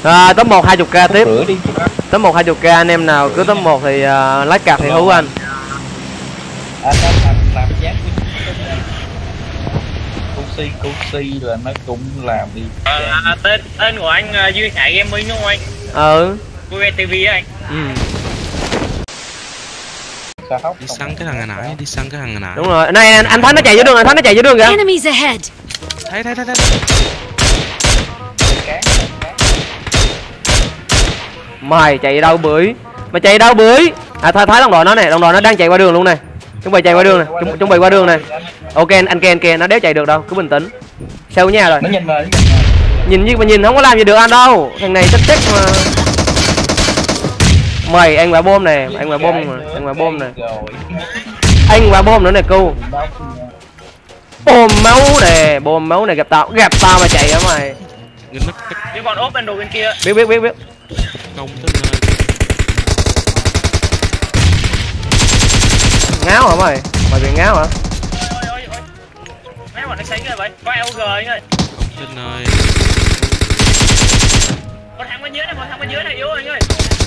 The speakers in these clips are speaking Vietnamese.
Top 1 20k tiếp. Top 1 20k, anh em nào cứ top 1 thì lấy card thì hú anh. Anh làm dáng Cuxi là nó cũng làm đi. Tên của anh Duy Khải Gaming đúng không anh? Vui TV á anh. Đi săn cái thằng hồi nãy, đi săn cái thằng hồi nãy. Đúng rồi. Này anh thấy nó chạy giữa đường, anh thấy nó chạy giữa đường kìa. Enemies ahead. Thấy. Mày chạy đâu bưởi? Mày chạy đâu bưởi? Thấy đồng đội nó này, đồng đội nó đang chạy qua đường luôn này. Chuẩn bị chạy qua đường này, chuẩn bị qua đường này. Ok anh kìa, nó đéo chạy được đâu, cứ bình tĩnh. Sao nha rồi. Nó nhìn rồi. Nhìn nhưng mà nhìn không có làm gì được anh đâu. Thằng này chắc mà. Mày anh quả bom này, anh quả bom mà, anh quả bom này. Anh quả bom nữa này cu. Bom máu này gặp tao mà chạy hả mày. Cái bọn ốp bên đồ bên kia. Biết. Công tới nơi. Ngáo hả mày? Mày bị ngáo hả? Ôi. Mấy bọn nó sánh rồi vậy. Có LG anh ơi. Công tới nơi. Một thằng bên dưới này yếu anh ơi.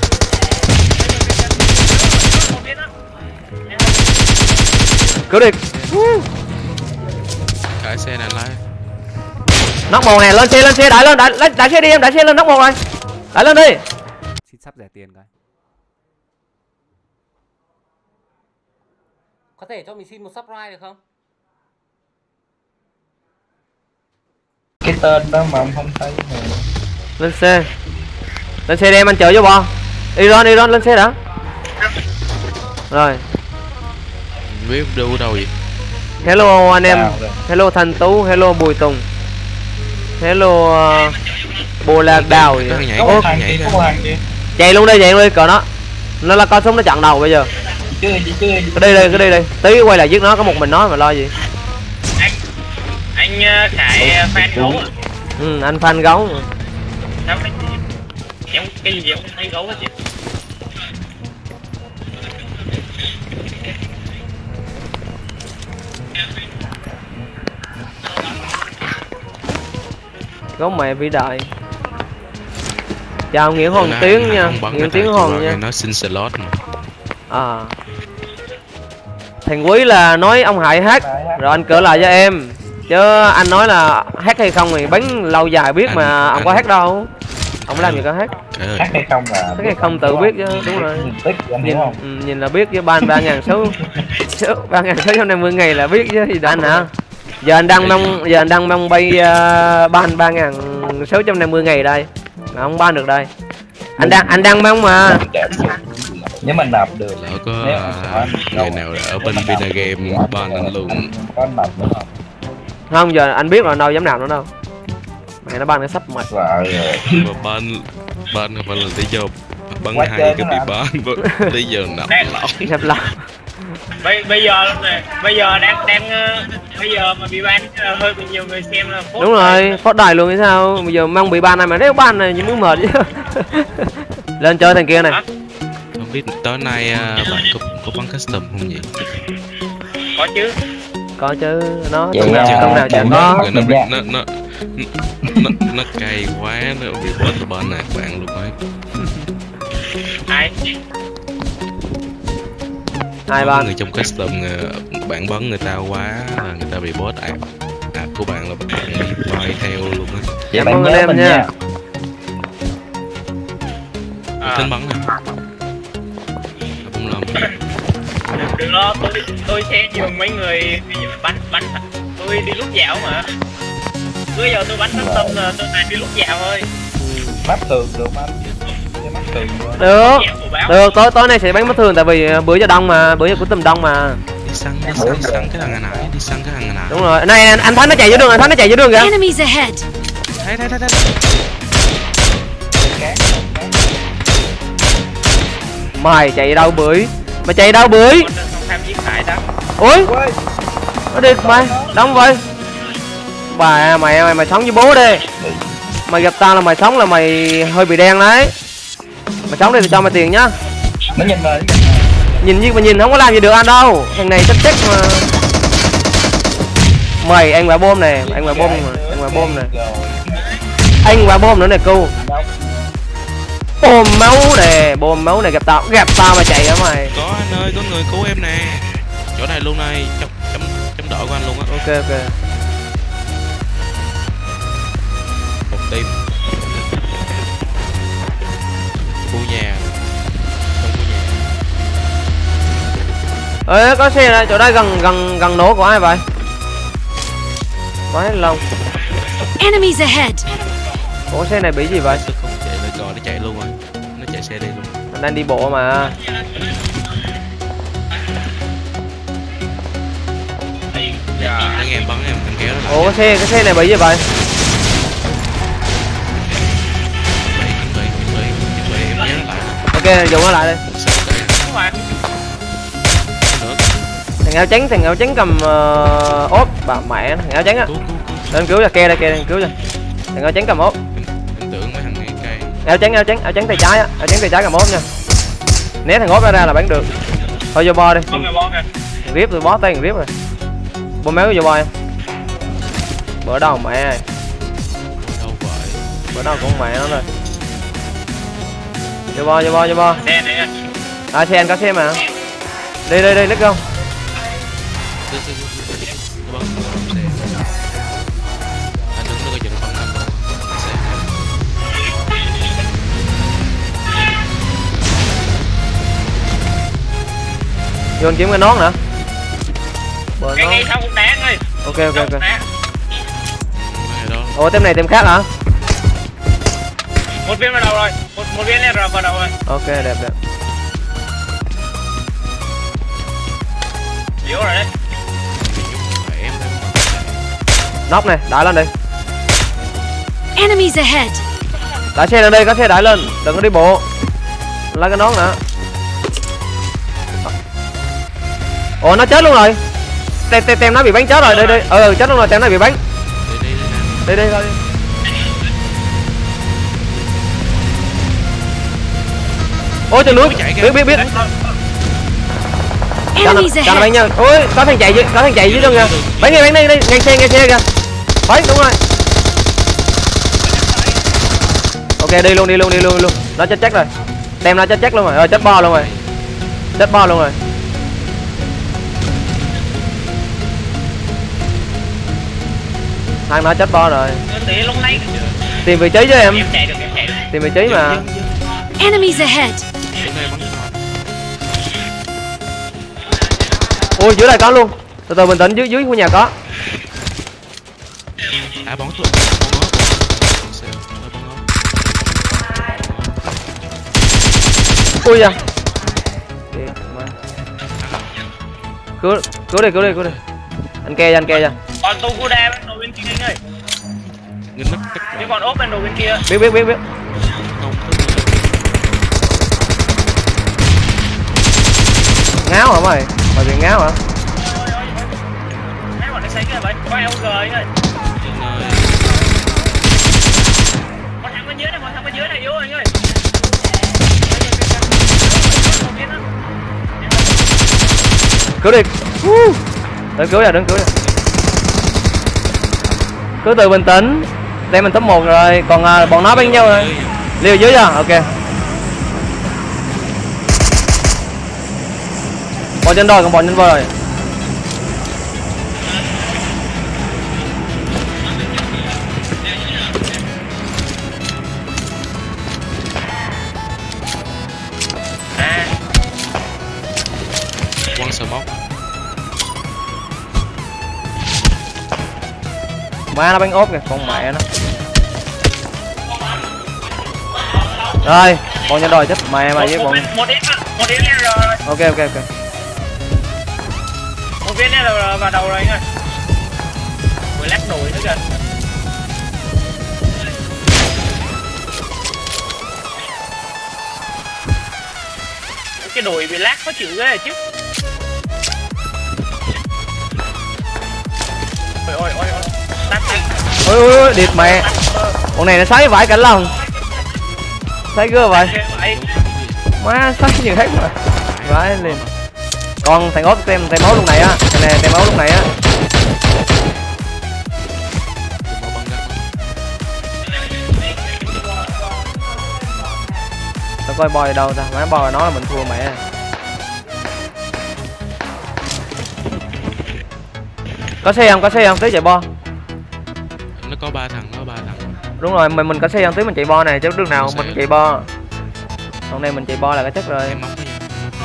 Cứu đi. Cái xe này lái. Nóc một này, lên xe đẩy xe đi em, đẩy xe lên nóc một này. Đẩy lên đi. Xin sắp rẻ tiền cái. Có thể cho mình xin một subscribe được không? Cái tên đó mà ông không thấy mà. Lên xe đi em, anh chở vô bò. Đi ron lên xe đã. Rồi. Biết đâu vậy? Hello anh em. Hello Thành Tú, hello Bùi Tùng. Hello Bồ Lạc Đào. Chạy luôn đi cờ nó là con súng nó chặn đầu bây giờ. Cứ đi đây. Tí quay lại giết nó, có một mình nó mà lo gì. Anh Khải fan gấu à? Anh fan gấu. Sao cái gì cũng thấy gấu hết chứ. Gấu mẹ vĩ đại. Chào Nguyễn Hoàng Tiến nha. Nguyễn Tiến Hoàng nha. Nó xin slot mà. Thằng Quý là nói ông Hải hát rồi anh cỡ lại cho em. Chứ anh nói là hát hay không thì bắn lâu dài biết mà ông có hát đâu. Ông làm gì có hát. Hát hay không là hát hay không tự biết chứ, đúng rồi. Nhìn là biết chứ, ban 3.000 số 3.650 ngày là biết chứ gì anh hả? Giờ anh đang mong bay ban 3.650 ngày đây mà không ban được đây. Anh đang mong mà. Nếu mình nạp được. Lỡ có người nào ở bên Vina Game ban anh luôn. Có nạp nữa không? Không, giờ anh biết rồi, đâu dám nạp nữa đâu. Mày nó ban cái sắp mệt. Mà ban không phải là lý do bắn hai cái bị ban, lý giờ nạp lỏng. Bây giờ mà bị ban hơi bị nhiều người xem là phốt. Đúng rồi, phốt đài luôn hay sao? Bây giờ mong bị ban này mà nếu ban này như mới mệt chứ. Lên chơi thằng kia này. Không biết tối nay bạn có bắn custom không vậy? Có chứ, nó con nào chẳng có. Nó cay quá, nó bị bớt bên này bạn luôn ấy. Ai ban? Người trong custom bạn bắn người ta quá là người ta bị bot ạp của bạn là bạn bay theo luôn á. Cảm ơn em nha. Tính bắn nè. Không làm. Đừng lo, tôi sẽ nhường mấy người bắn. Tôi đi lúc dạo mà. Bây giờ tôi bắn custom là tôi toàn đi lúc dạo thôi. Mắt thường được anh. Được, tối nay sẽ bắn mắt thường tại vì bữa giờ đông mà, bữa giờ của tầm đông mà. Đi săn cái thằng hồi nãy, Đúng rồi, này anh thấy nó chạy giữa đường, kìa. Enemies ahead. Thấy. Mày chạy đâu bưởi? Ui, nó đi mày, đóng vậy. Bà mày sống với bố đi. Mày gặp tao là mày sống là mày hơi bị đen đấy. Mày sống đi thì cho mày tiền nhá. Nó nhìn rồi. Nhìn nhưng mà nhìn không có làm gì được anh đâu. Thằng này chắc mà. Mày anh quả bom này, anh quả bom này. Anh quả bom nữa này cu. bơm máu nè, gặp tao mà chạy hả mày? Có anh ơi, có người cứu em nè. Chỗ này luôn này, chấm đỏ của anh luôn á. Ok. Một team. Khu nhà. Trong khu nhà. Ê, có xe đây, chỗ đây gần nổ của ai vậy? Quá lâu. Enemies ahead. Ủa xe này bị gì vậy? Không chạy lên cò, nó chạy luôn rồi. Nó chạy xe đi luôn. Anh đang đi bộ mà. Anh em bắn em kéo nó. Ủa cái xe này bị gì vậy? Em kéo nó lại. Ok, dùng nó lại đi. Thằng áo trắng cầm ốp bà mẹ thằng áo trắng á. Lên cứu cho kia đây cứu cho. Thằng áo trắng cầm ốp. Em tưởng mấy thằng này cay. Áo trắng tay trái á, áo trắng tay trái cầm ốp nha. Né thằng ốp ra là bắn được. Thôi vô bo đi. Rip tôi bó tay thằng rip rồi. Bom méo vô bo em. Bữa đâu mẹ. Đâu vậy? Bữa đâu cũng mẹ nó rồi. Vô bo. Xe anh có xe mà. Đi let's go. Anh đứng nó có chừng bắn anh luôn. Vô anh kiếm cái nón nữa. Ngay sau cục đá ơi. Ok. Đó. Ủa tem này tem khác hả? Một viên vào đầu rồi, một viên lên vào đầu rồi. Ok đẹp. Yếu rồi đấy. Nóc này, đá lên đi. Enemies ahead. Đá xe lên đây, có xe đá lên, đừng có đi bộ. Lấy cái nón nữa. Ủa nó chết luôn rồi. Tem nó bị bắn chết rồi, đi. Chết luôn rồi, tem nó bị bắn. Đi thôi. Ôi trời nước, biết. Enemies Cho nó ahead. bắn nha. Ôi có thằng chạy dưới luôn kìa. Bắn đi, ngang xe kìa. Đấy đúng rồi. Ok đi luôn. Nó chết chắc rồi. Tem nó chết chắc luôn rồi. Chết bo luôn rồi. Thằng nó chết bo rồi. Tìm vị trí chứ em. Tìm vị trí mà. Enemies ahead. Ui dưới đây có luôn. Từ từ bình tĩnh, dưới khu nhà có. Bắn Ui da. Cứu đi. Anh ke cho. Còn tôi cô đa bên đầu bên kia anh ơi. Chứ còn ốp bên đầu bên kia. Biết. Ngáo hả mày? Mày bị ngáo hả? Mấy bọn nó xanh kìa vậy. Có LG anh ơi. Một thằng bên dưới này yếu anh ơi. Cứu đi. Đừng cứu ra. Cứ từ bình tĩnh. Đây mình top 1 rồi, còn bọn nó bắn nhau rồi. Liều dưới ra, ok. Bọn trên đồi còn bọn trên bờ rồi. Quăng smoke. Má nó bắn ốp kìa, con mẹ nó. Rồi, bọn trên đồi chết mẹ mà với bọn. Một ít rồi. Ok. Một viên này là vào đầu rồi anh ơi. Mới lắc đùi nữa kìa. Cái đùi bị lát khó chịu ghê chứ. Ôi. Ôi điệt mẹ. Con này nó xoáy vãi cả lòng. Xoáy gơ vậy. Má xoáy như hết mà. Vãi lên. Còn thằng ốp tem máu lúc này á. Thằng này tem máu lúc này á. coi bò ở đâu ta, má bò nó là mình thua mẹ. Có xe không, tí chạy bo. Nó có 3 thằng, Đúng rồi, mình có xe không tí mình chạy bo này chứ đường nào mình chạy bo. Hôm nay mình chạy bo là cái chắc rồi. Em móc cái gì?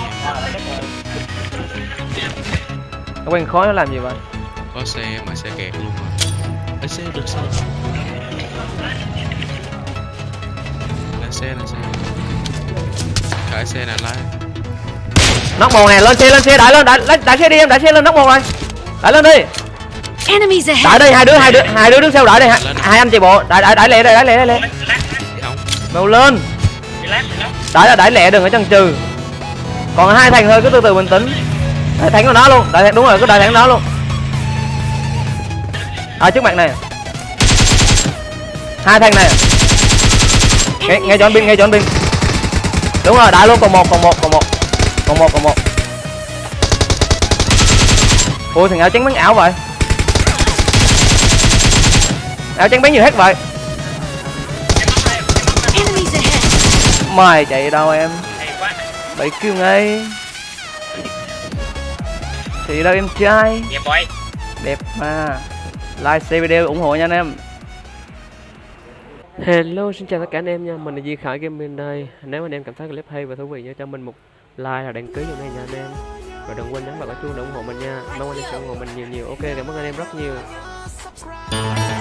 Nó quen khói nó làm gì vậy? Có xe mà xe kẹt luôn rồi. Lấy xe được xe. Là xe. Cái xe này lái. Nóc một nè, lên xe đẩy xe đi em, đẩy xe lên nóc một rồi. Đẩy lên đi. Enemies Đẩy ahead. đây, hai đứa đứng sau đẩy đây, hai anh chạy bộ, đẩy lẹ đây. Mau lên. Đẩy lẹ đừng có chần chừ. Còn hai thằng thôi cứ từ từ bình tĩnh. Đẩy thẳng vào nó luôn, đúng rồi, cứ đẩy thẳng nó luôn. Ở trước mặt này. Hai thằng này. Nghe cho anh pin. Đúng rồi, đẩy luôn, còn một. Ui thằng áo trắng bắn ảo vậy. Áo trắng bắn nhiều hết vậy. Enemies ahead. Mày chạy đâu em? Bị kêu ngay. Thì đâu em trai. Đẹp mà. Like share video ủng hộ nha anh em. Hello, xin chào tất cả anh em nha. Mình là Di Khải Gaming đây. Nếu anh em cảm thấy clip hay và thú vị nhớ cho mình một like và đăng ký cho này nha anh em. Và đừng quên nhấn vào cái chuông để ủng hộ mình nha. Mong anh em sẽ ủng hộ mình nhiều. Ok, cảm ơn anh em rất nhiều.